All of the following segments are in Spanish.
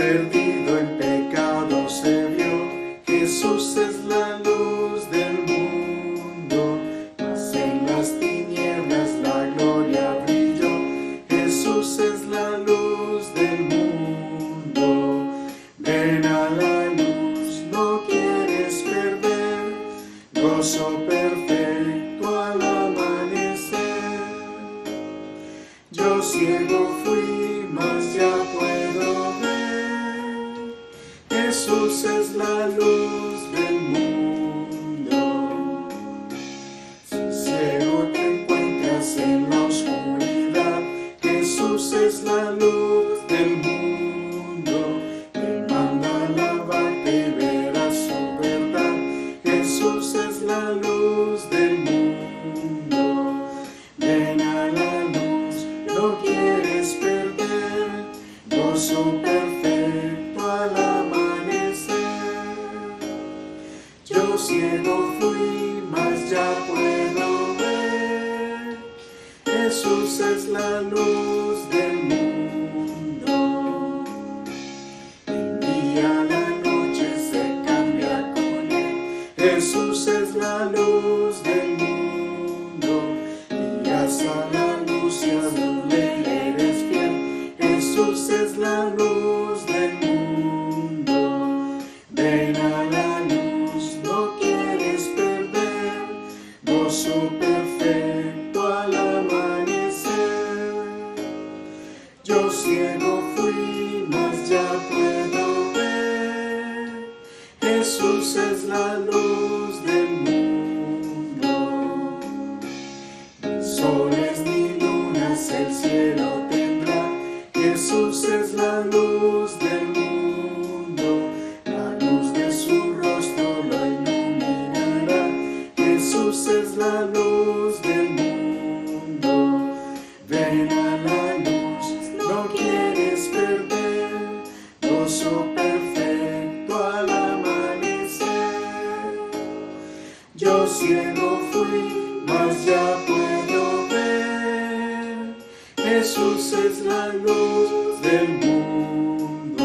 perdido en pecado se vio. Jesús es la luz del mundo, mas en las tinieblas la gloria brilló. Jesús es la luz del mundo. Ven a la luz, no quieres perder gozo perfecto al amanecer. Yo ciego fui, mas ya puedo ver. Jesús es la luz del mundo. Si ciego te encuentras en la oscuridad, Jesús es la luz del mundo. Te manda a alabarte, verás su verdad. Jesús es la luz del mundo. Ven a la luz, no quieres perder gozo perfecto al amanecer. Yo ciego fui, mas ya puedo ver. Jesús es la luz del mundo. El día, la noche se cambia con él. Jesús es la luz del mundo. Y hasta la luz y azul eres fiel. Jesús es la luz del mundo. Ven a la luz, no quieres perder gozo perfecto al amanecer. Yo ciego fui, mas ya puedo ver. Jesús es la luz del mundo. Ni soles ni lunas el cielo tendrá. Jesús es la luz del mundo. La luz de su rostro lo iluminará. Jesús es la luz del mundo. Ven a la luz, no quieres perder gozo perfecto al amanecer. Yo ciego fui, mas ya puedo ver. Jesús es la luz del mundo.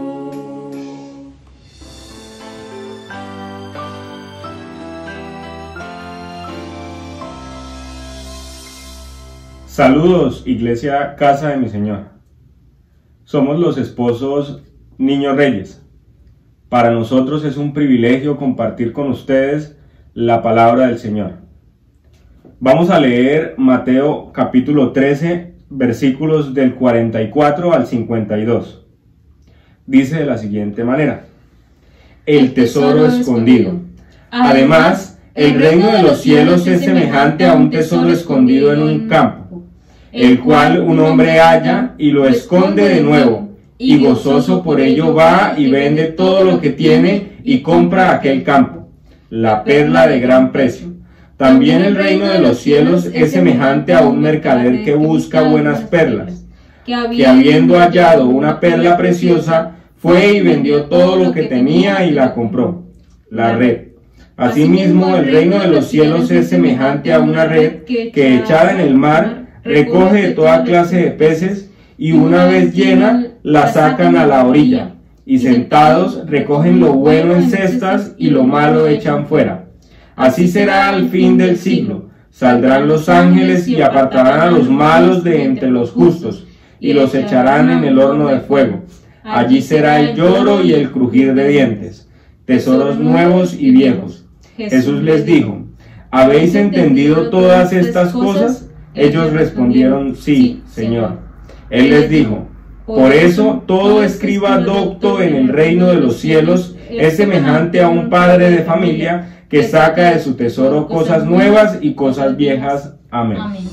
Saludos, Iglesia Casa de mi Señor. Somos los esposos Niños Reyes. Para nosotros es un privilegio compartir con ustedes la palabra del Señor. Vamos a leer Mateo capítulo 13, versículos del 44 al 52. Dice de la siguiente manera: el tesoro escondido. Además, el reino de los cielos es semejante a un tesoro escondido en un campo, el cual un hombre halla y lo esconde de nuevo, y gozoso por ello va y vende todo lo que tiene y compra aquel campo, la perla de gran precio. También el reino de los cielos es semejante a un mercader que busca buenas perlas, que habiendo hallado una perla preciosa, fue y vendió todo lo que tenía y la compró. La red. Asimismo, el reino de los cielos es semejante a una red que echada en el mar recoge de toda clase de peces, y una vez llena la sacan a la orilla, y sentados recogen lo bueno en cestas y lo malo echan fuera. Así será al fin del siglo. Saldrán los ángeles y apartarán a los malos de entre los justos, y los echarán en el horno de fuego. Allí será el lloro y el crujir de dientes. Tesoros nuevos y viejos. Jesús les dijo: ¿habéis entendido todas estas cosas? Ellos respondieron: sí, Señor. Él les dijo: por eso todo escriba docto en el reino de los cielos es semejante a un padre de familia que saca de su tesoro cosas nuevas y cosas viejas. Amén. Amén.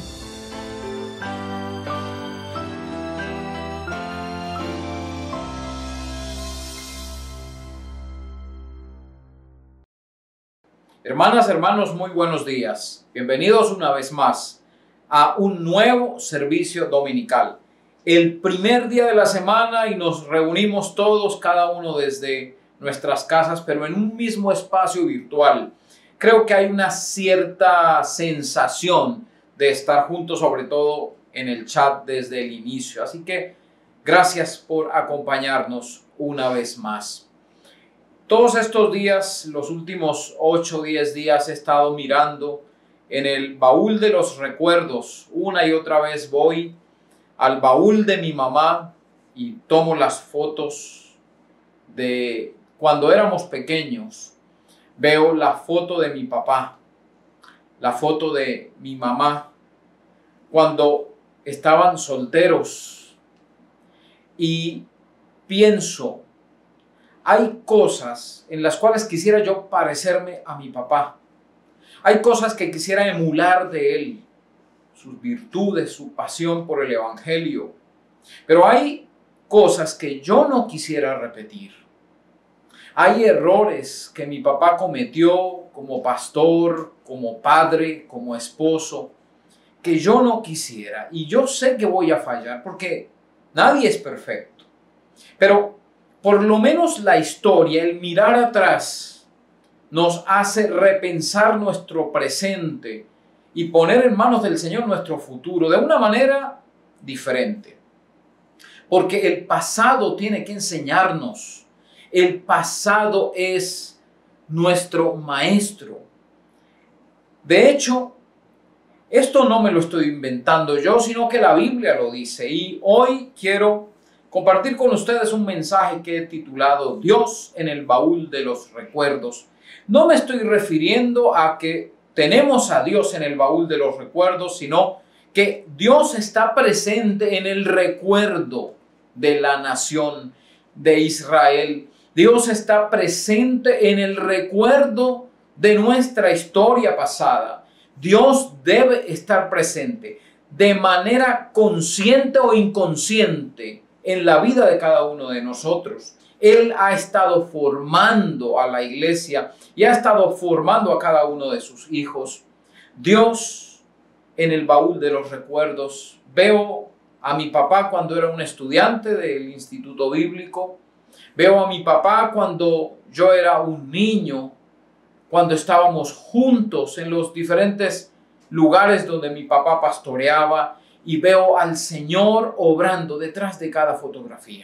Hermanas, hermanos, muy buenos días. Bienvenidos una vez más a un nuevo servicio dominical. El primer día de la semana y nos reunimos todos, cada uno desde nuestras casas, pero en un mismo espacio virtual. Creo que hay una cierta sensación de estar juntos, sobre todo en el chat desde el inicio. Así que gracias por acompañarnos una vez más. Todos estos días, los últimos 8 o 10 días, he estado mirando en el baúl de los recuerdos. Una y otra vez voy al baúl de mi mamá y tomo las fotos de cuando éramos pequeños. Veo la foto de mi papá, la foto de mi mamá, cuando estaban solteros. Y pienso, hay cosas en las cuales quisiera yo parecerme a mi papá. Hay cosas que quisiera emular de él, sus virtudes, su pasión por el evangelio. Pero hay cosas que yo no quisiera repetir. Hay errores que mi papá cometió como pastor, como padre, como esposo, que yo no quisiera. Y yo sé que voy a fallar porque nadie es perfecto. Pero por lo menos la historia, el mirar atrás, nos hace repensar nuestro presente y poner en manos del Señor nuestro futuro de una manera diferente. Porque el pasado tiene que enseñarnos. El pasado es nuestro maestro. De hecho, esto no me lo estoy inventando yo, sino que la Biblia lo dice. Y hoy quiero compartir con ustedes un mensaje que he titulado Dios en el baúl de los recuerdos. No me estoy refiriendo a que tenemos a Dios en el baúl de los recuerdos, sino que Dios está presente en el recuerdo de la nación de Israel. Dios está presente en el recuerdo de nuestra historia pasada. Dios debe estar presente de manera consciente o inconsciente en la vida de cada uno de nosotros. Él ha estado formando a la iglesia y ha estado formando a cada uno de sus hijos. Dios en el baúl de los recuerdos. Veo a mi papá cuando era un estudiante del Instituto Bíblico. Veo a mi papá cuando yo era un niño, cuando estábamos juntos en los diferentes lugares donde mi papá pastoreaba. Y veo al Señor obrando detrás de cada fotografía.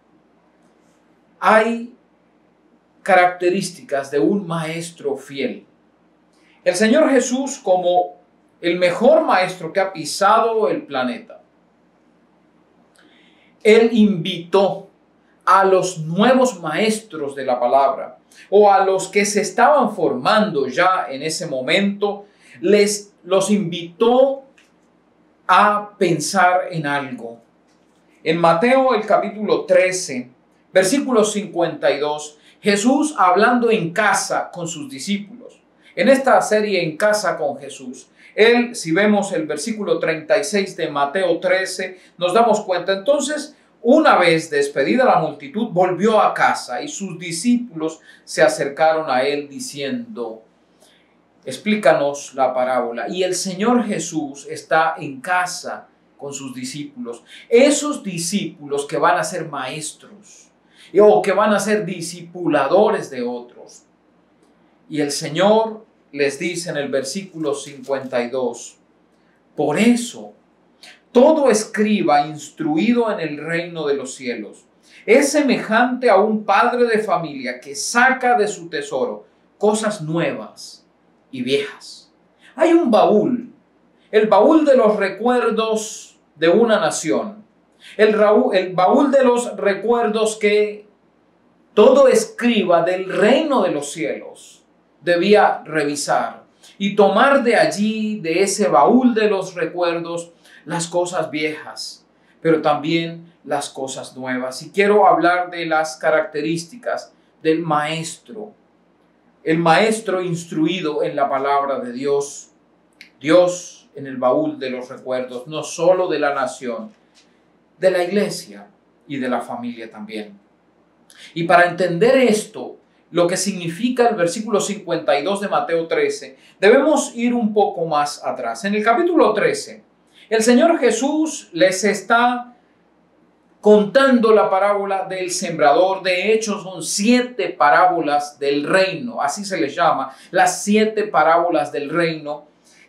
Hay características de un maestro fiel. El Señor Jesús, como el mejor maestro que ha pisado el planeta, Él invitó a los nuevos maestros de la palabra o a los que se estaban formando ya en ese momento, los invitó a pensar en algo. En Mateo el capítulo 13, versículo 52, Jesús hablando en casa con sus discípulos. En esta serie En Casa con Jesús, Él, si vemos el versículo 36 de Mateo 13, nos damos cuenta. Entonces, una vez despedida la multitud, volvió a casa y sus discípulos se acercaron a Él diciendo: explícanos la parábola. Y el Señor Jesús está en casa con sus discípulos. Esos discípulos que van a ser maestros o que van a ser discipuladores de otros. Y el Señor les dice en el versículo 52, por eso, todo escriba instruido en el reino de los cielos es semejante a un padre de familia que saca de su tesoro cosas nuevas y viejas. Hay un baúl, el baúl de los recuerdos de una nación, el baúl de los recuerdos que todo escriba del reino de los cielos debía revisar y tomar de allí, de ese baúl de los recuerdos, las cosas viejas, pero también las cosas nuevas. Y quiero hablar de las características del maestro. El maestro instruido en la palabra de Dios. Dios en el baúl de los recuerdos, no solo de la nación, de la iglesia y de la familia también. Y para entender esto, lo que significa el versículo 52 de Mateo 13, debemos ir un poco más atrás. En el capítulo 13, el Señor Jesús les está contando la parábola del sembrador. De hecho, son 7 parábolas del reino, así se les llama, las 7 parábolas del reino,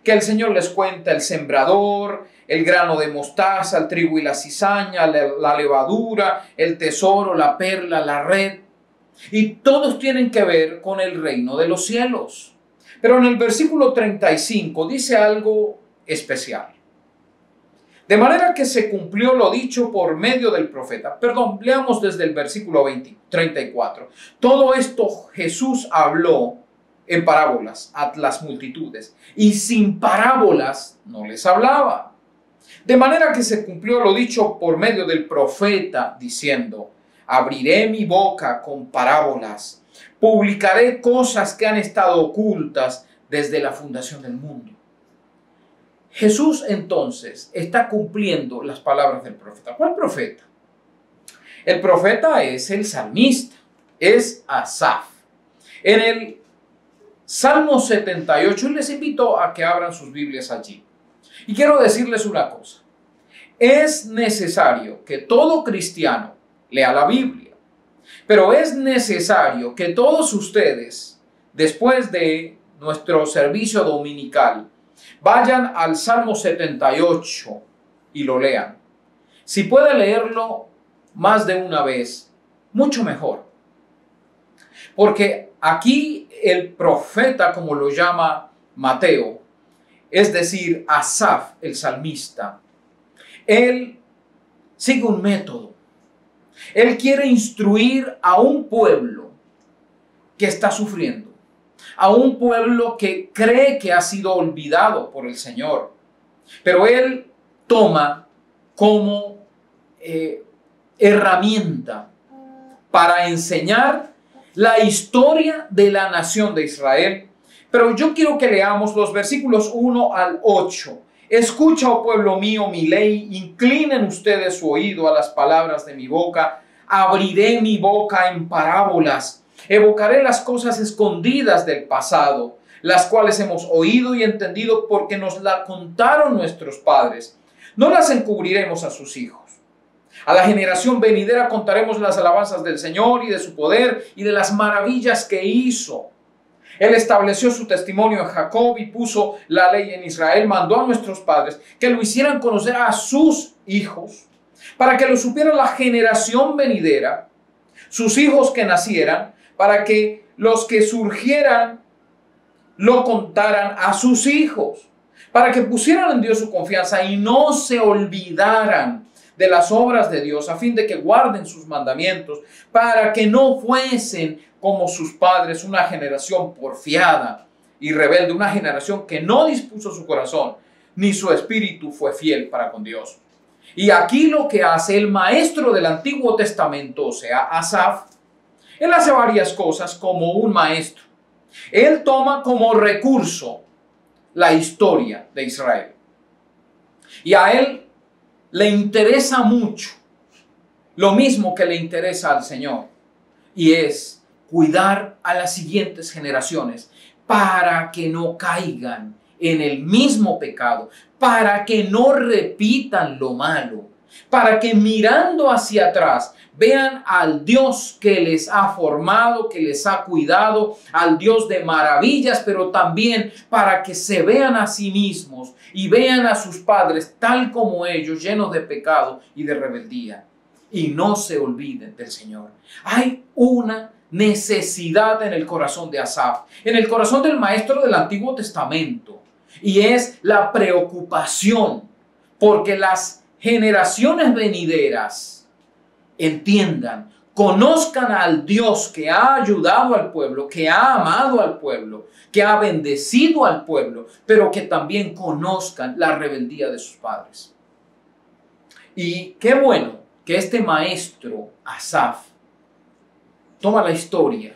que el Señor les cuenta el sembrador, el grano de mostaza, el trigo y la cizaña, la levadura, el tesoro, la perla, la red. Y todos tienen que ver con el reino de los cielos. Pero en el versículo 35 dice algo especial. De manera que se cumplió lo dicho por medio del profeta. Perdón, leamos desde el versículo 34. Todo esto Jesús habló en parábolas a las multitudes, y sin parábolas no les hablaba. De manera que se cumplió lo dicho por medio del profeta, diciendo: abriré mi boca con parábolas, publicaré cosas que han estado ocultas desde la fundación del mundo. Jesús entonces está cumpliendo las palabras del profeta. ¿Cuál profeta? El profeta es el salmista, es Asaf. En el Salmo 78, y les invito a que abran sus Biblias allí. Y quiero decirles una cosa. Es necesario que todo cristiano lea la Biblia, pero es necesario que todos ustedes, después de nuestro servicio dominical, vayan al Salmo 78 y lo lean. Si puede leerlo más de una vez, mucho mejor. Porque aquí el profeta, como lo llama Mateo, es decir, Asaf, el salmista, él sigue un método. Él quiere instruir a un pueblo que está sufriendo, a un pueblo que cree que ha sido olvidado por el Señor. Pero él toma como herramienta para enseñar la historia de la nación de Israel. Pero yo quiero que leamos los versículos 1 al 8. Escucha, oh pueblo mío, mi ley, inclinen ustedes su oído a las palabras de mi boca. Abriré mi boca en parábolas, evocaré las cosas escondidas del pasado, las cuales hemos oído y entendido porque nos la contaron nuestros padres. No las encubriremos a sus hijos. A la generación venidera contaremos las alabanzas del Señor y de su poder y de las maravillas que hizo. Él estableció su testimonio en Jacob y puso la ley en Israel. Mandó a nuestros padres que lo hicieran conocer a sus hijos, para que lo supiera la generación venidera, sus hijos que nacieran, para que los que surgieran lo contaran a sus hijos, para que pusieran en Dios su confianza y no se olvidaran de las obras de Dios, a fin de que guarden sus mandamientos, para que no fuesen como sus padres, una generación porfiada y rebelde, una generación que no dispuso su corazón, ni su espíritu fue fiel para con Dios. Y aquí lo que hace el maestro del Antiguo Testamento, o sea, Asaf, él hace varias cosas como un maestro. Él toma como recurso la historia de Israel. Y a él le interesa mucho lo mismo que le interesa al Señor, y es cuidar a las siguientes generaciones para que no caigan en el mismo pecado, para que no repitan lo malo, para que mirando hacia atrás vean al Dios que les ha formado, que les ha cuidado, al Dios de maravillas, pero también para que se vean a sí mismos y vean a sus padres tal como ellos, llenos de pecado y de rebeldía, y no se olviden del Señor. Hay una necesidad en el corazón de Asaf, en el corazón del maestro del Antiguo Testamento, y es la preocupación porque las generaciones venideras entiendan, conozcan al Dios que ha ayudado al pueblo, que ha amado al pueblo, que ha bendecido al pueblo, pero que también conozcan la rebeldía de sus padres. Y qué bueno que este maestro Asaf toma la historia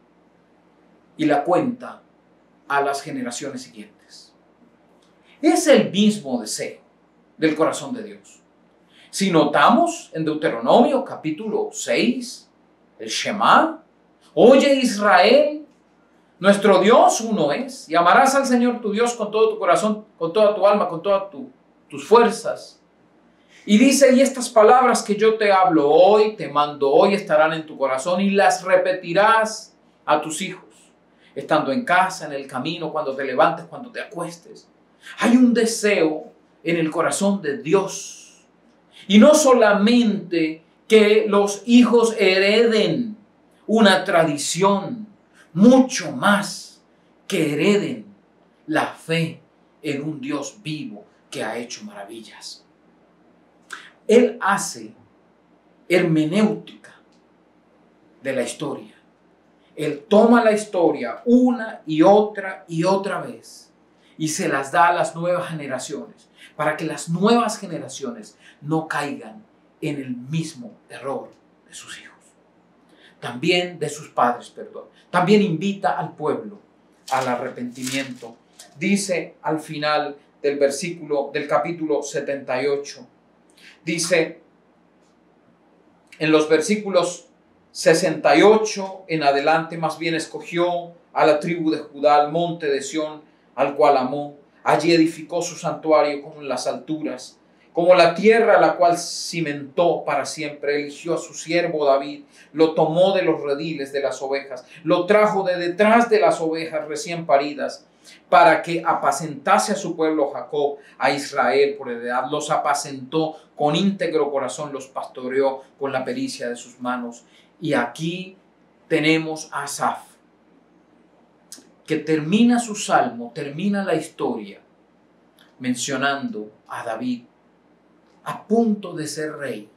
y la cuenta a las generaciones siguientes. Es el mismo deseo del corazón de Dios. Si notamos en Deuteronomio capítulo 6, el Shema, oye Israel, nuestro Dios uno es, y amarás al Señor tu Dios con todo tu corazón, con toda tu alma, con todas tus fuerzas. Y dice, y estas palabras que yo te hablo hoy, te mando hoy, estarán en tu corazón y las repetirás a tus hijos, estando en casa, en el camino, cuando te levantes, cuando te acuestes. Hay un deseo en el corazón de Dios. Y no solamente que los hijos hereden una tradición, mucho más que hereden la fe en un Dios vivo que ha hecho maravillas. Él hace hermenéutica de la historia. Él toma la historia una y otra vez y se las da a las nuevas generaciones para que las nuevas generaciones no caigan en el mismo error de sus hijos. También de sus padres, perdón. También invita al pueblo al arrepentimiento. Dice al final del capítulo 78, dice en los versículos 68 en adelante, más bien escogió a la tribu de Judá, al monte de Sión, al cual amó. Allí edificó su santuario como en las alturas, como la tierra la cual cimentó para siempre. Eligió a su siervo David, lo tomó de los rediles de las ovejas, lo trajo de detrás de las ovejas recién paridas, para que apacentase a su pueblo Jacob, a Israel por heredad. Los apacentó con íntegro corazón, los pastoreó con la pericia de sus manos. Y aquí tenemos a Asaf, que termina su salmo, termina la historia, mencionando a David, a punto de ser rey,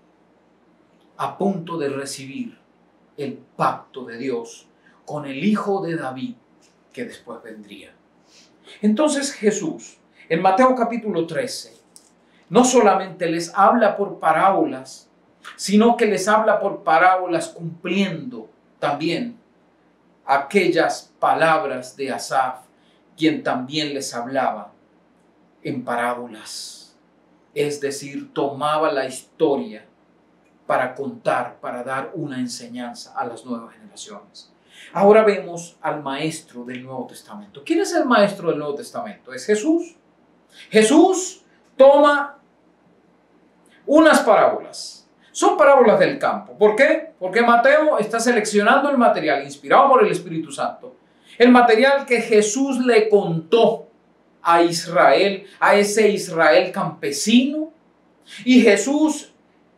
a punto de recibir el pacto de Dios con el hijo de David que después vendría. Entonces Jesús, en Mateo capítulo 13, no solamente les habla por parábolas, sino que les habla por parábolas cumpliendo también aquellas palabras de Asaf, quien también les hablaba en parábolas. Es decir, tomaba la historia para contar, para dar una enseñanza a las nuevas generaciones. Ahora vemos al maestro del Nuevo Testamento. ¿Quién es el maestro del Nuevo Testamento? Es Jesús. Jesús toma unas parábolas. Son parábolas del campo. ¿Por qué? Porque Mateo está seleccionando el material inspirado por el Espíritu Santo. El material que Jesús le contó a Israel, a ese Israel campesino. Y Jesús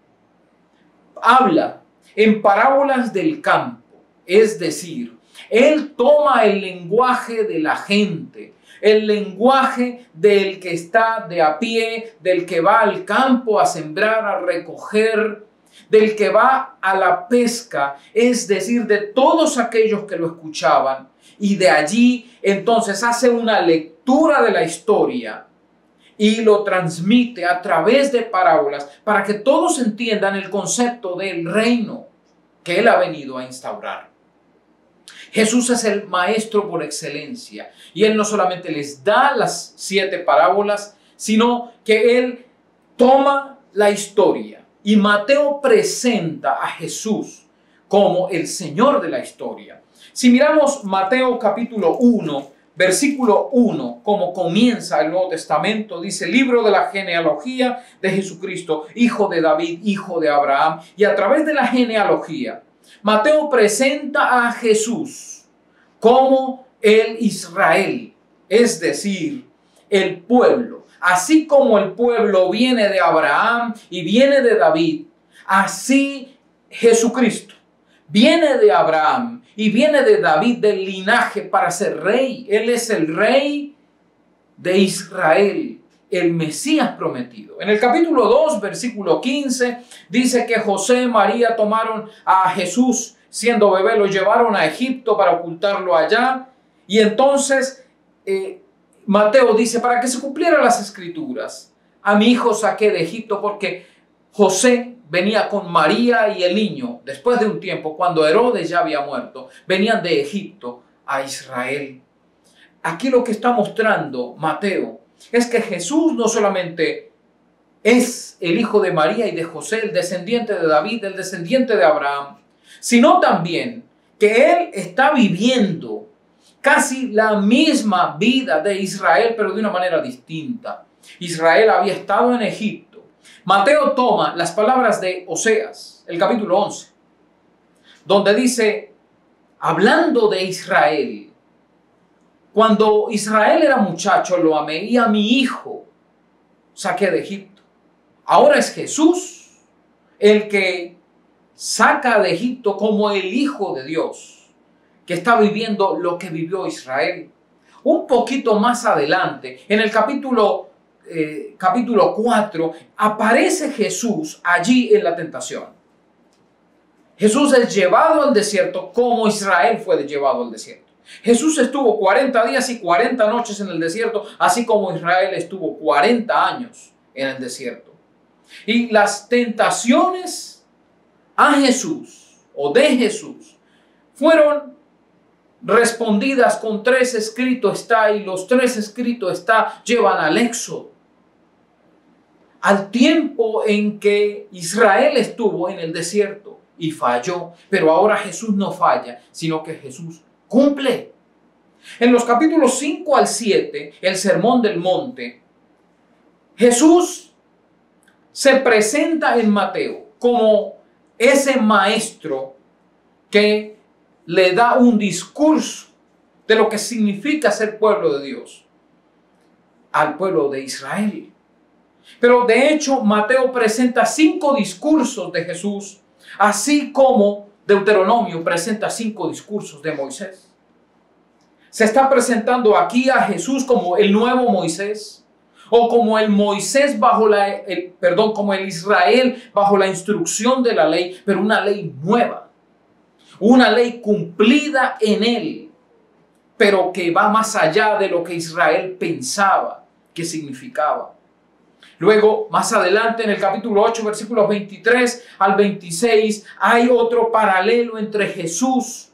habla en parábolas del campo. Es decir, Él toma el lenguaje de la gente, el lenguaje del que está de a pie, del que va al campo a sembrar, a recoger, del que va a la pesca, es decir, de todos aquellos que lo escuchaban. Y de allí entonces hace una lectura de la historia y lo transmite a través de parábolas para que todos entiendan el concepto del reino que Él ha venido a instaurar. Jesús es el maestro por excelencia y Él no solamente les da las 7 parábolas, sino que Él toma la historia y Mateo presenta a Jesús como el Señor de la historia. Si miramos Mateo capítulo 1, versículo 1, como comienza el Nuevo Testamento, dice: libro de la genealogía de Jesucristo, hijo de David, hijo de Abraham. Y a través de la genealogía, Mateo presenta a Jesús como el Israel, es decir, el pueblo. Así como el pueblo viene de Abraham y viene de David, así Jesucristo viene de Abraham y viene de David, del linaje, para ser rey. Él es el rey de Israel, el Mesías prometido. En el capítulo 2, versículo 15, dice que José y María tomaron a Jesús siendo bebé, lo llevaron a Egipto para ocultarlo allá. Y entonces Mateo dice: para que se cumplieran las escrituras, a mi hijo saqué de Egipto, porque José venía con María y el niño, después de un tiempo, cuando Herodes ya había muerto, venían de Egipto a Israel. Aquí lo que está mostrando Mateo es que Jesús no solamente es el hijo de María y de José, el descendiente de David, el descendiente de Abraham, sino también que Él está viviendo casi la misma vida de Israel, pero de una manera distinta. Israel había estado en Egipto. Mateo toma las palabras de Oseas, el capítulo 11, donde dice, hablando de Israel, Cuando Israel era muchacho lo amé y a mi hijo saqué de Egipto. Ahora es Jesús el que saca de Egipto como el Hijo de Dios, que está viviendo lo que vivió Israel. Un poquito más adelante, en el capítulo 4, aparece Jesús allí en la tentación. Jesús es llevado al desierto como Israel fue llevado al desierto. Jesús estuvo 40 días y 40 noches en el desierto, así como Israel estuvo 40 años en el desierto. Y las tentaciones a Jesús o de Jesús fueron respondidas con 3 escritos está, y los 3 escritos está llevan al Éxodo. Al tiempo en que Israel estuvo en el desierto y falló, pero ahora Jesús no falla, sino que Jesús cumple. En los capítulos 5 al 7, el Sermón del Monte, Jesús se presenta en Mateo como ese maestro que le da un discurso de lo que significa ser pueblo de Dios al pueblo de Israel. Pero de hecho, Mateo presenta 5 discursos de Jesús, así como Deuteronomio presenta 5 discursos de Moisés. Se está presentando aquí a Jesús como el nuevo Moisés, o como el Moisés como el Israel bajo la instrucción de la ley, pero una ley nueva, una ley cumplida en él, pero que va más allá de lo que Israel pensaba que significaba. Luego, más adelante, en el capítulo 8, versículos 23 al 26, hay otro paralelo entre Jesús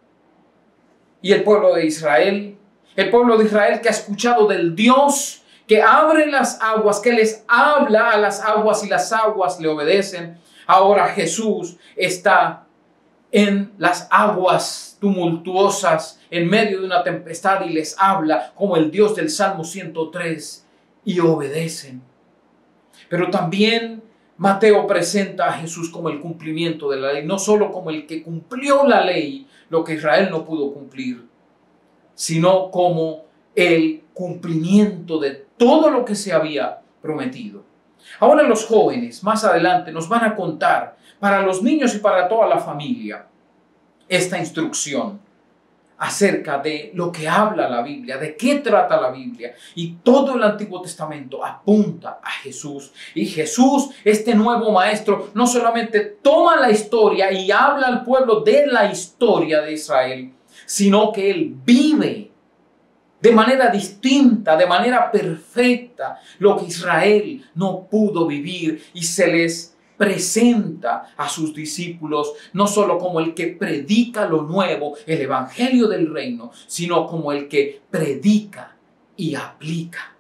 y el pueblo de Israel. El pueblo de Israel que ha escuchado del Dios que abre las aguas, que les habla a las aguas y las aguas le obedecen. Ahora Jesús está en las aguas tumultuosas, en medio de una tempestad, y les habla como el Dios del Salmo 103 y obedecen. Pero también Mateo presenta a Jesús como el cumplimiento de la ley, no solo como el que cumplió la ley, lo que Israel no pudo cumplir, sino como el cumplimiento de todo lo que se había prometido. Ahora los jóvenes más adelante nos van a contar, para los niños y para toda la familia, esta instrucción acerca de lo que habla la Biblia, de qué trata la Biblia. Y todo el Antiguo Testamento apunta a Jesús. Y Jesús, este nuevo maestro, no solamente toma la historia y habla al pueblo de la historia de Israel, sino que Él vive de manera distinta, de manera perfecta, lo que Israel no pudo vivir, y se les presenta a sus discípulos no solo como el que predica lo nuevo, el evangelio del reino, sino como el que predica y aplica.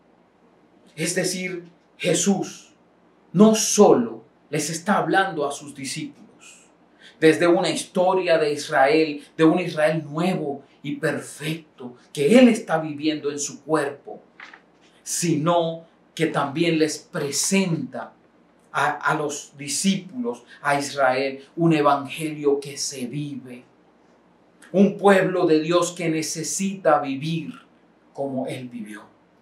Es decir, Jesús no solo les está hablando a sus discípulos desde una historia de Israel, de un Israel nuevo y perfecto que Él está viviendo en su cuerpo, sino que también les presenta a los discípulos, a Israel, un evangelio que se vive. Un pueblo de Dios que necesita vivir como Él vivió.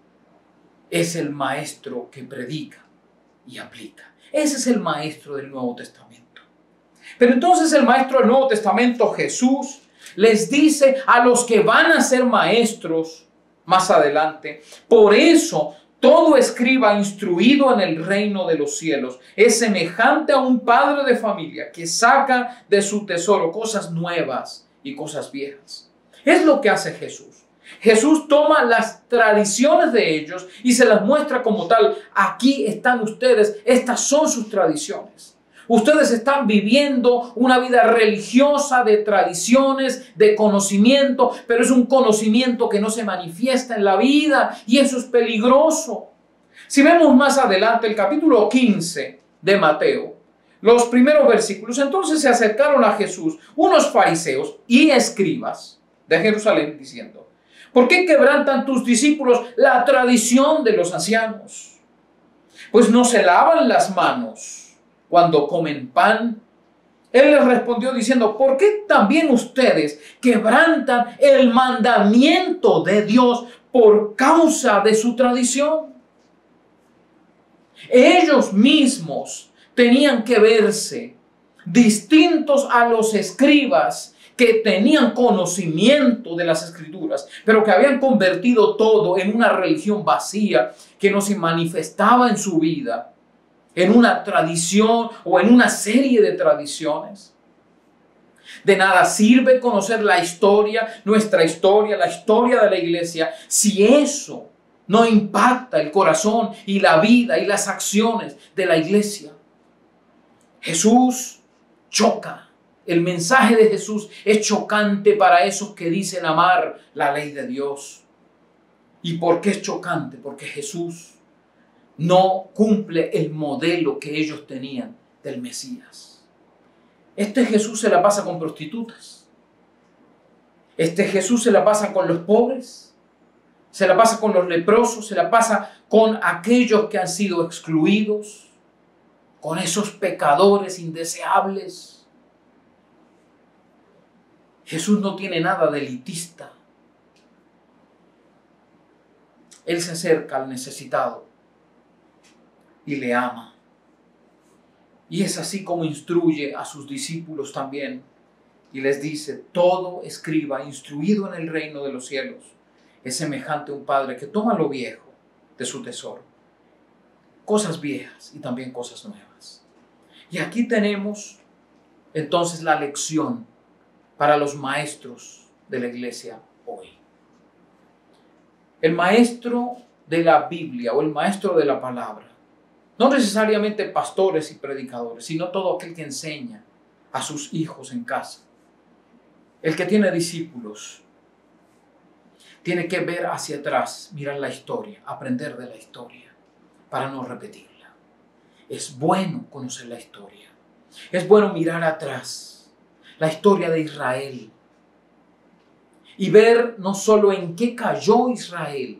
Es el maestro que predica y aplica. Ese es el maestro del Nuevo Testamento. Pero entonces el maestro del Nuevo Testamento, Jesús, les dice a los que van a ser maestros más adelante: por eso todo escriba instruido en el reino de los cielos es semejante a un padre de familia que saca de su tesoro cosas nuevas y cosas viejas. Es lo que hace Jesús. Jesús toma las tradiciones de ellos y se las muestra como tal. Aquí están ustedes, estas son sus tradiciones. Ustedes están viviendo una vida religiosa de tradiciones, de conocimiento, pero es un conocimiento que no se manifiesta en la vida, y eso es peligroso. Si vemos más adelante el capítulo 15 de Mateo, los primeros versículos: entonces se acercaron a Jesús unos fariseos y escribas de Jerusalén diciendo: ¿por qué quebrantan tus discípulos la tradición de los ancianos? Pues no se lavan las manos cuando comen pan. Él les respondió diciendo, ¿por qué también ustedes quebrantan el mandamiento de Dios por causa de su tradición? Ellos mismos tenían que verse distintos a los escribas que tenían conocimiento de las escrituras, pero que habían convertido todo en una religión vacía que no se manifestaba en su vida, en una tradición o en una serie de tradiciones. De nada sirve conocer la historia, nuestra historia, la historia de la iglesia, si eso no impacta el corazón y la vida y las acciones de la iglesia. Jesús choca. El mensaje de Jesús es chocante para esos que dicen amar la ley de Dios. ¿Y por qué es chocante? Porque Jesús no cumple el modelo que ellos tenían del Mesías. Este Jesús se la pasa con prostitutas. Este Jesús se la pasa con los pobres. Se la pasa con los leprosos. Se la pasa con aquellos que han sido excluidos. Con esos pecadores indeseables. Jesús no tiene nada de elitista. Él se acerca al necesitado y le ama. Y es así como instruye a sus discípulos también. Y les dice, todo escriba instruido en el reino de los cielos es semejante a un padre que toma lo viejo de su tesoro. Cosas viejas y también cosas nuevas. Y aquí tenemos entonces la lección para los maestros de la iglesia hoy. El maestro de la Biblia o el maestro de la palabra, no necesariamente pastores y predicadores, sino todo aquel que enseña a sus hijos en casa. El que tiene discípulos tiene que ver hacia atrás, mirar la historia, aprender de la historia para no repetirla. Es bueno conocer la historia. Es bueno mirar atrás la historia de Israel y ver no solo en qué cayó Israel,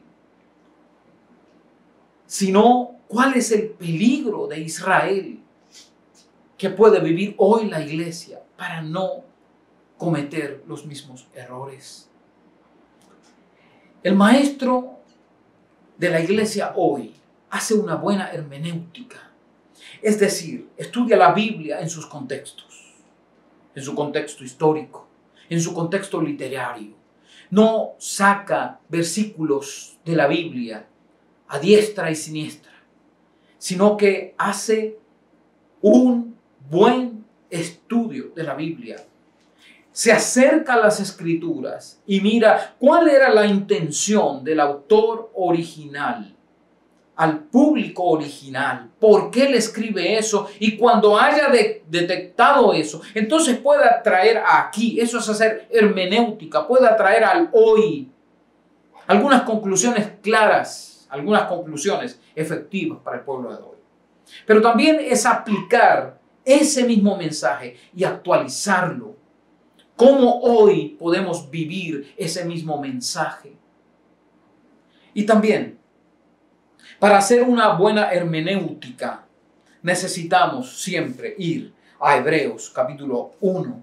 sino cuál es el peligro de Israel que puede vivir hoy la iglesia para no cometer los mismos errores. El maestro de la iglesia hoy hace una buena hermenéutica, es decir, estudia la Biblia en sus contextos. En su contexto histórico, en su contexto literario. No saca versículos de la Biblia a diestra y siniestra, sino que hace un buen estudio de la Biblia. Se acerca a las Escrituras y mira cuál era la intención del autor original, al público original, por qué él escribe eso, y cuando haya detectado eso, entonces pueda traer aquí, eso es hacer hermenéutica, pueda traer al hoy algunas conclusiones claras, algunas conclusiones efectivas para el pueblo de hoy. Pero también es aplicar ese mismo mensaje y actualizarlo. ¿Cómo hoy podemos vivir ese mismo mensaje? Y también, para hacer una buena hermenéutica, necesitamos siempre ir a Hebreos capítulo 1.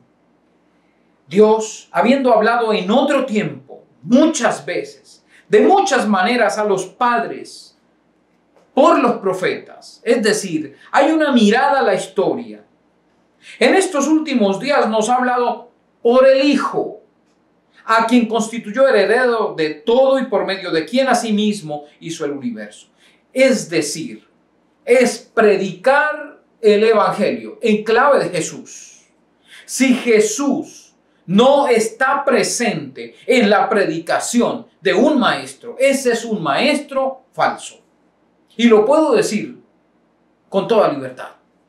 Dios, habiendo hablado en otro tiempo, muchas veces, de muchas maneras a los padres, por los profetas, es decir, hay una mirada a la historia. En estos últimos días nos ha hablado por el Hijo, a quien constituyó heredero de todo y por medio de quien asimismo hizo el universo. Es decir, es predicar el Evangelio en clave de Jesús. Si Jesús no está presente en la predicación de un maestro, ese es un maestro falso. Y lo puedo decir con toda libertad.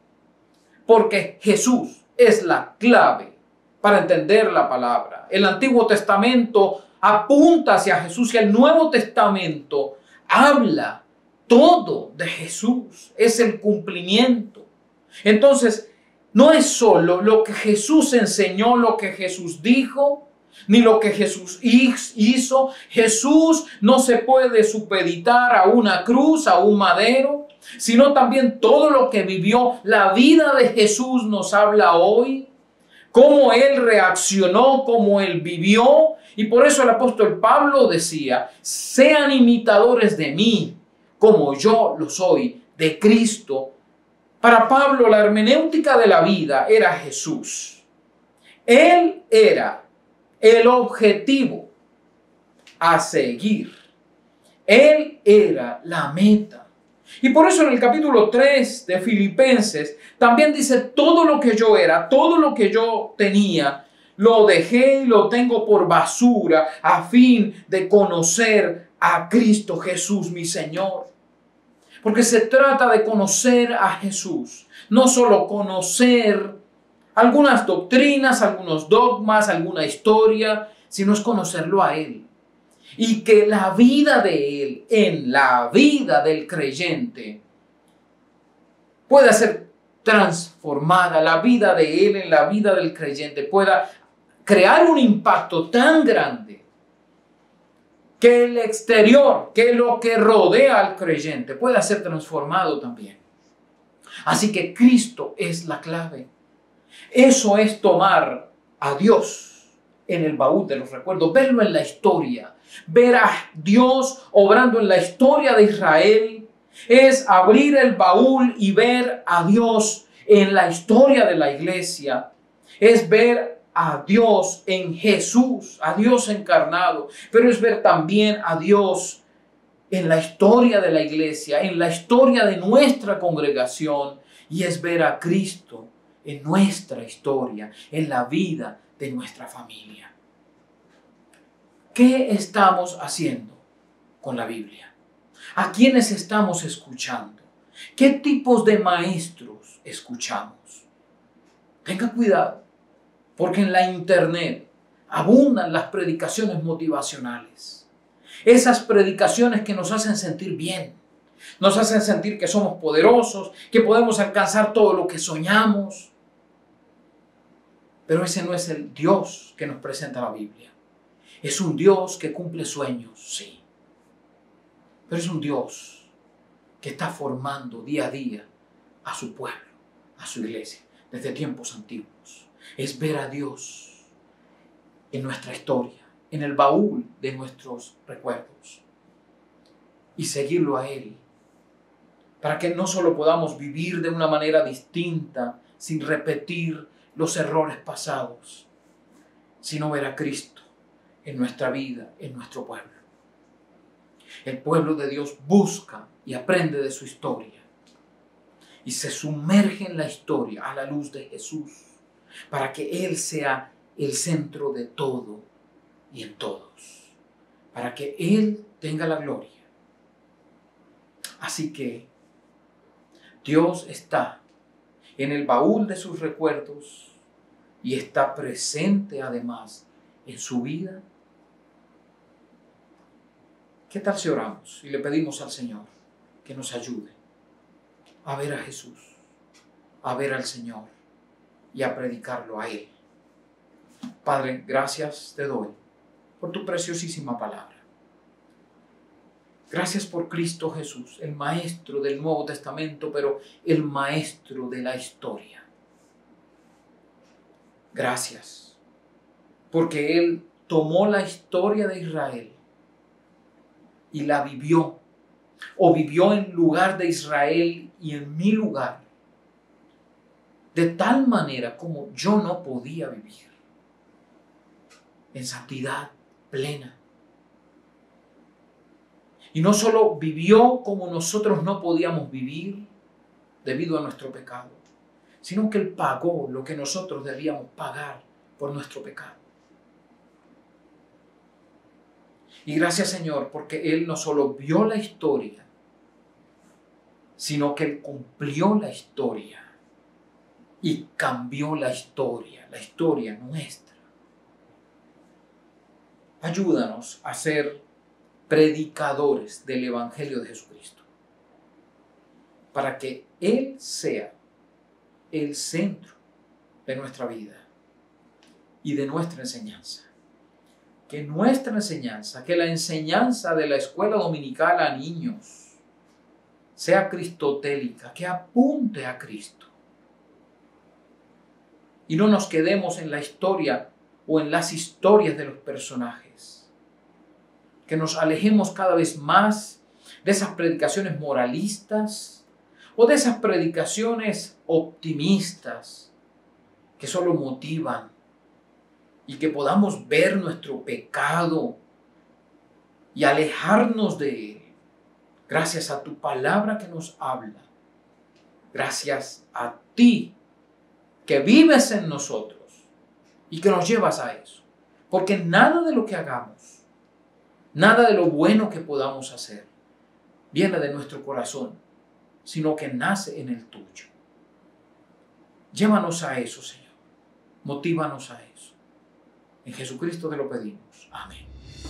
Porque Jesús es la clave para entender la palabra. El Antiguo Testamento apunta hacia Jesús y el Nuevo Testamento habla todo de Jesús, es el cumplimiento. Entonces, no es solo lo que Jesús enseñó, lo que Jesús dijo, ni lo que Jesús hizo. Jesús no se puede supeditar a una cruz, a un madero, sino también todo lo que vivió. La vida de Jesús nos habla hoy cómo él reaccionó, cómo él vivió. Y por eso el apóstol Pablo decía, sean imitadores de mí, como yo lo soy, de Cristo. Para Pablo, la hermenéutica de la vida era Jesús. Él era el objetivo a seguir. Él era la meta. Y por eso en el capítulo 3 de Filipenses también dice, todo lo que yo era, todo lo que yo tenía, lo dejé y lo tengo por basura a fin de conocer a Cristo Jesús, mi Señor. Porque se trata de conocer a Jesús, no solo conocer algunas doctrinas, algunos dogmas, alguna historia, sino es conocerlo a Él. Y que la vida de Él, en la vida del creyente, pueda ser transformada. La vida de Él en la vida del creyente pueda crear un impacto tan grande que el exterior, que lo que rodea al creyente pueda ser transformado también. Así que Cristo es la clave. Eso es tomar a Dios en el baúl de los recuerdos, verlo en la historia, ver a Dios obrando en la historia de Israel, es abrir el baúl y ver a Dios en la historia de la iglesia, es ver a Dios en Jesús, a Dios encarnado, pero es ver también a Dios en la historia de la iglesia, en la historia de nuestra congregación, y es ver a Cristo en nuestra historia, en la vida de nuestra familia. ¿Qué estamos haciendo con la Biblia? ¿A quiénes estamos escuchando? ¿Qué tipos de maestros escuchamos? Tenga cuidado, porque en la internet abundan las predicaciones motivacionales. Esas predicaciones que nos hacen sentir bien, nos hacen sentir que somos poderosos, que podemos alcanzar todo lo que soñamos. Pero ese no es el Dios que nos presenta la Biblia. Es un Dios que cumple sueños, sí. Pero es un Dios que está formando día a día a su pueblo, a su iglesia, desde tiempos antiguos. Es ver a Dios en nuestra historia, en el baúl de nuestros recuerdos. Y seguirlo a Él, para que no solo podamos vivir de una manera distinta, sin repetir los errores pasados, sino ver a Cristo en nuestra vida, en nuestro pueblo. El pueblo de Dios busca y aprende de su historia y se sumerge en la historia a la luz de Jesús para que Él sea el centro de todo y en todos, para que Él tenga la gloria. Así que Dios está en el baúl de sus recuerdos y está presente además en su vida. ¿Qué tal si oramos y le pedimos al Señor que nos ayude a ver a Jesús, a ver al Señor y a predicarlo a Él? Padre, gracias te doy por tu preciosísima palabra. Gracias por Cristo Jesús, el Maestro del Nuevo Testamento, pero el Maestro de la historia. Gracias, porque Él tomó la historia de Israel y la vivió, o vivió en lugar de Israel y en mi lugar, de tal manera como yo no podía vivir, en santidad plena. Y no solo vivió como nosotros no podíamos vivir debido a nuestro pecado, sino que Él pagó lo que nosotros debíamos pagar por nuestro pecado. Y gracias, Señor, porque Él no solo vio la historia, sino que Él cumplió la historia y cambió la historia nuestra. Ayúdanos a ser predicadores del Evangelio de Jesucristo, para que Él sea el centro de nuestra vida y de nuestra enseñanza. Que nuestra enseñanza, que la enseñanza de la escuela dominical a niños sea cristotélica, que apunte a Cristo. y no nos quedemos en la historia o en las historias de los personajes. Que nos alejemos cada vez más de esas predicaciones moralistas o de esas predicaciones optimistas que solo motivan, y que podamos ver nuestro pecado y alejarnos de él. Gracias a tu palabra que nos habla. Gracias a ti que vives en nosotros y que nos llevas a eso. Porque nada de lo que hagamos, nada de lo bueno que podamos hacer, viene de nuestro corazón, sino que nace en el tuyo. Llévanos a eso, Señor. Motívanos a eso. En Jesucristo te lo pedimos. Amén.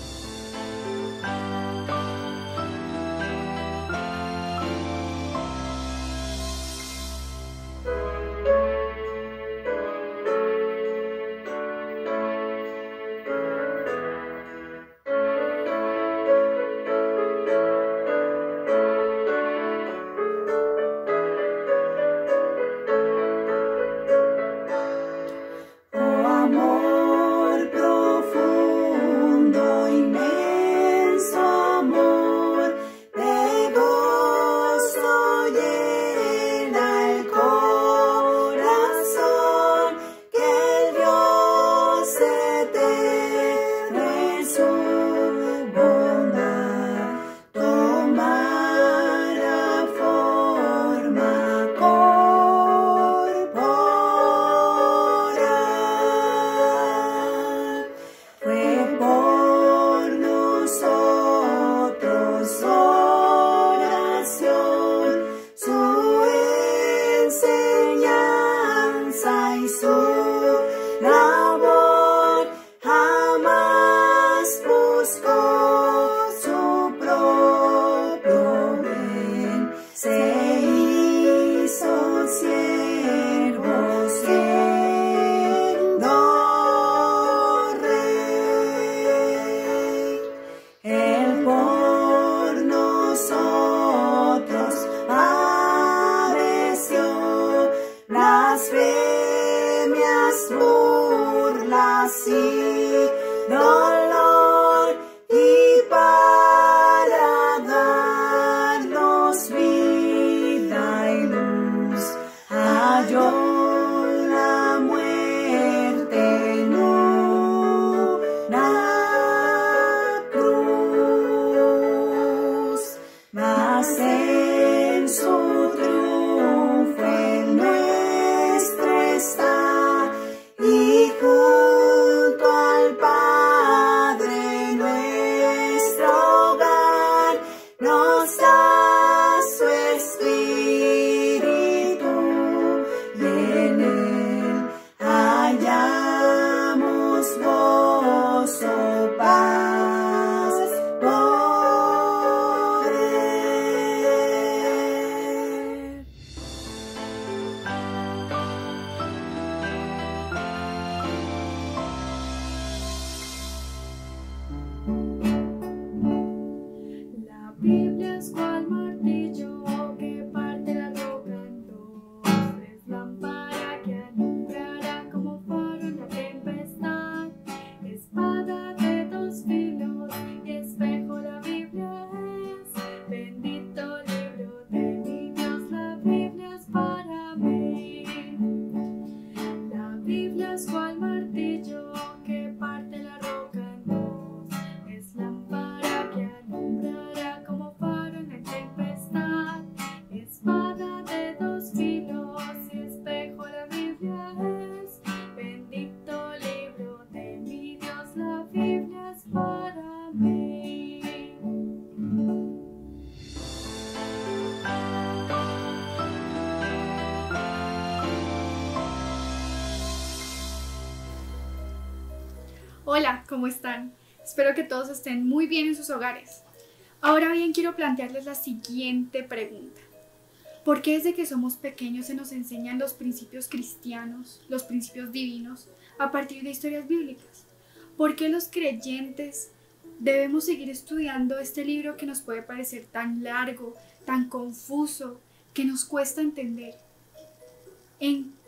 Hola, ¿cómo están? Espero que todos estén muy bien en sus hogares. Ahora bien, quiero plantearles la siguiente pregunta. ¿Por qué desde que somos pequeños se nos enseñan los principios cristianos, los principios divinos, a partir de historias bíblicas? ¿Por qué los creyentes debemos seguir estudiando este libro que nos puede parecer tan largo, tan confuso, que nos cuesta entender? ¿En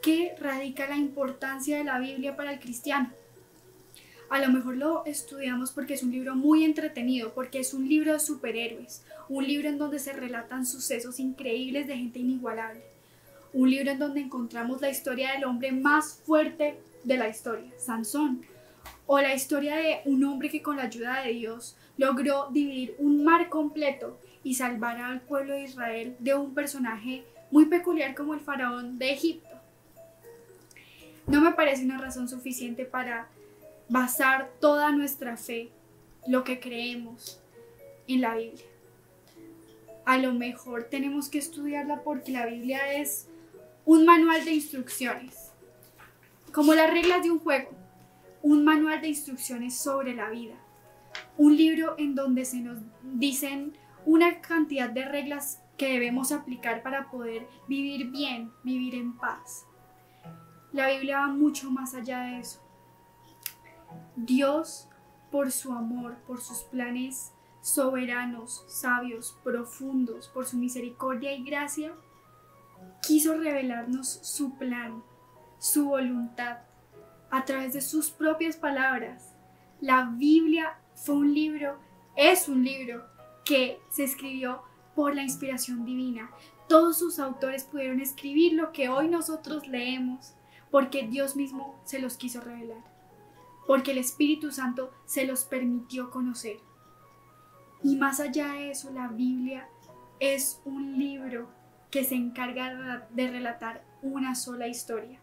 qué radica la importancia de la Biblia para el cristiano. A lo mejor lo estudiamos porque es un libro muy entretenido, porque es un libro de superhéroes, un libro en donde se relatan sucesos increíbles de gente inigualable, un libro en donde encontramos la historia del hombre más fuerte de la historia, Sansón, o la historia de un hombre que con la ayuda de Dios logró dividir un mar completo y salvar al pueblo de Israel de un personaje muy peculiar como el faraón de Egipto. No me parece una razón suficiente para basar toda nuestra fe, lo que creemos, en la Biblia. A lo mejor tenemos que estudiarla porque la Biblia es un manual de instrucciones, como las reglas de un juego, un manual de instrucciones sobre la vida, un libro en donde se nos dicen una cantidad de reglas que debemos aplicar para poder vivir bien, vivir en paz. La Biblia va mucho más allá de eso. Dios, por su amor, por sus planes soberanos, sabios, profundos, por su misericordia y gracia, quiso revelarnos su plan, su voluntad, a través de sus propias palabras. La Biblia es un libro que se escribió por la inspiración divina. Todos sus autores pudieron escribir lo que hoy nosotros leemos porque Dios mismo se los quiso revelar, porque el Espíritu Santo se los permitió conocer. Y más allá de eso, la Biblia es un libro que se encarga de relatar una sola historia.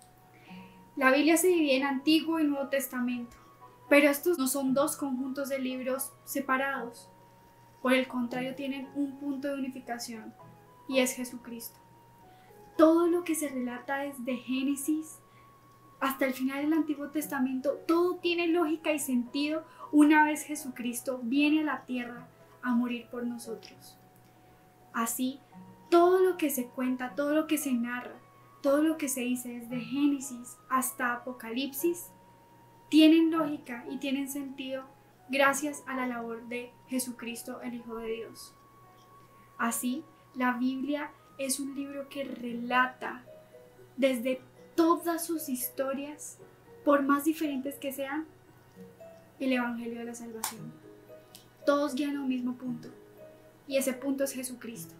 La Biblia se divide en Antiguo y Nuevo Testamento, pero estos no son dos conjuntos de libros separados. Por el contrario, tienen un punto de unificación, y es Jesucristo. Todo lo que se relata desde Génesis hasta el final del Antiguo Testamento, todo tiene lógica y sentido una vez Jesucristo viene a la tierra a morir por nosotros. Así, todo lo que se cuenta, todo lo que se narra, todo lo que se dice desde Génesis hasta Apocalipsis, tienen lógica y tienen sentido gracias a la labor de Jesucristo, el Hijo de Dios. Así, la Biblia es un libro que relata desde todas sus historias, por más diferentes que sean, el Evangelio de la Salvación. Todos guían a un mismo punto, y ese punto es Jesucristo.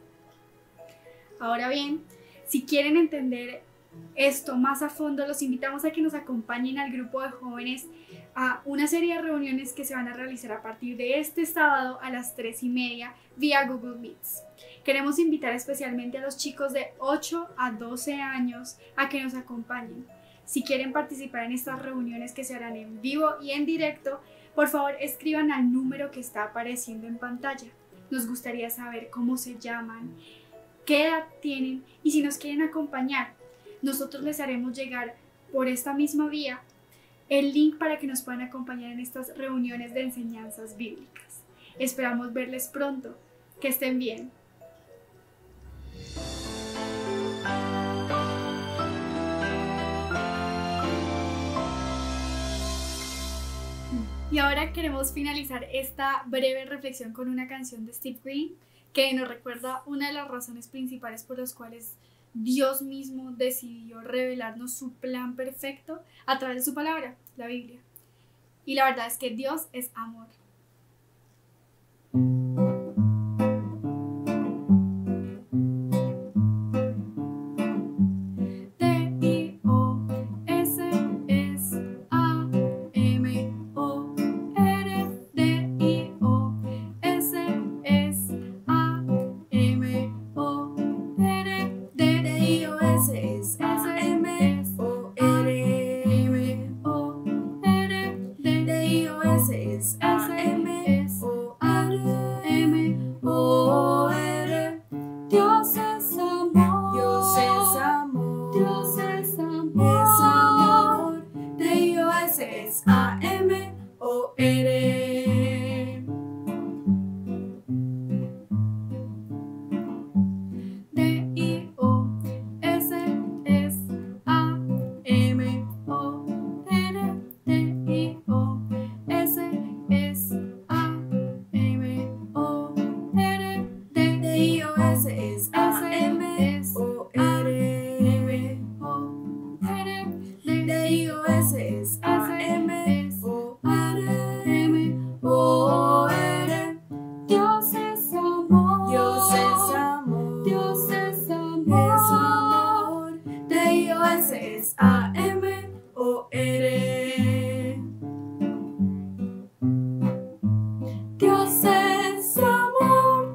Ahora bien, si quieren entender esto más a fondo, los invitamos a que nos acompañen al grupo de jóvenes a una serie de reuniones que se van a realizar a partir de este sábado a las 3:30 vía Google Meets. Queremos invitar especialmente a los chicos de 8 a 12 años a que nos acompañen. Si quieren participar en estas reuniones que se harán en vivo y en directo, por favor escriban al número que está apareciendo en pantalla. Nos gustaría saber cómo se llaman, qué edad tienen y si nos quieren acompañar. Nosotros les haremos llegar por esta misma vía el link para que nos puedan acompañar en estas reuniones de enseñanzas bíblicas. Esperamos verles pronto. Que estén bien. Y ahora queremos finalizar esta breve reflexión con una canción de Steve Green que nos recuerda una de las razones principales por las cuales Dios mismo decidió revelarnos su plan perfecto a través de su palabra, la Biblia. Y la verdad es que Dios es amor. Dios es amor.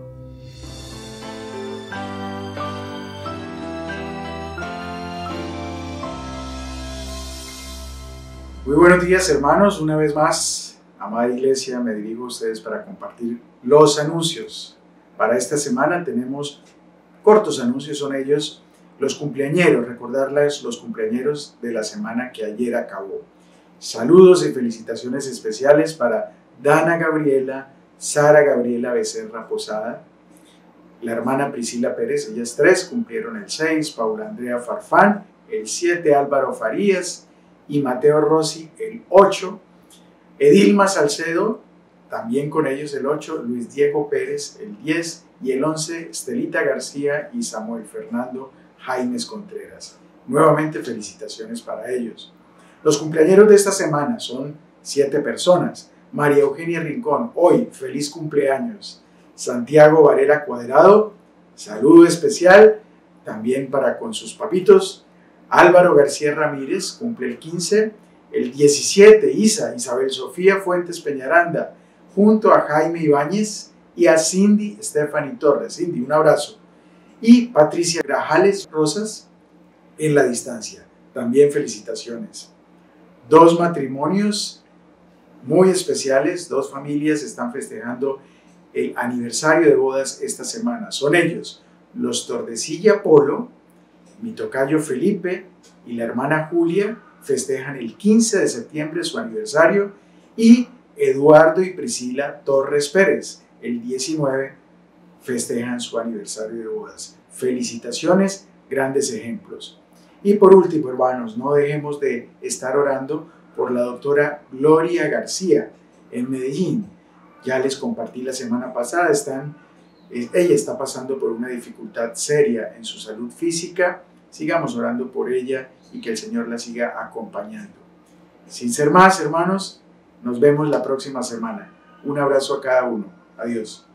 Muy buenos días, hermanos. Una vez más, amada iglesia, me dirijo a ustedes para compartir los anuncios. Para esta semana tenemos cortos anuncios, son ellos los cumpleañeros, recordarles los cumpleañeros de la semana que ayer acabó. Saludos y felicitaciones especiales para Dana Gabriela, Sara Gabriela Becerra Posada, la hermana Priscila Pérez, ellas 3 cumplieron el 6, Paula Andrea Farfán, el 7, Álvaro Farías y Mateo Rossi el 8, Edilma Salcedo, también con ellos el 8, Luis Diego Pérez el 10 y el 11, Estelita García y Samuel Fernando Jaimes Contreras. Nuevamente felicitaciones para ellos. Los cumpleañeros de esta semana son 7 personas. María Eugenia Rincón, hoy, feliz cumpleaños. Santiago Varela Cuadrado, saludo especial, también para con sus papitos. Álvaro García Ramírez, cumple el 15. El 17, Isabel Sofía Fuentes Peñaranda, junto a Jaime Ibáñez y a Cindy Stephanie Torres. Cindy, un abrazo. Y Patricia Grajales Rosas, en la distancia. También felicitaciones. 2 matrimonios muy especiales, 2 familias están festejando el aniversario de bodas esta semana. Son ellos, los Tordesilla Polo, mi tocayo Felipe y la hermana Julia festejan el 15 de septiembre su aniversario, y Eduardo y Priscila Torres Pérez el 19 festejan su aniversario de bodas. Felicitaciones, grandes ejemplos. Y por último, hermanos, no dejemos de estar orando por la doctora Gloria García en Medellín. Ya les compartí la semana pasada, ella está pasando por una dificultad seria en su salud física. Sigamos orando por ella y que el Señor la siga acompañando. Sin ser más, hermanos, nos vemos la próxima semana. Un abrazo a cada uno. Adiós.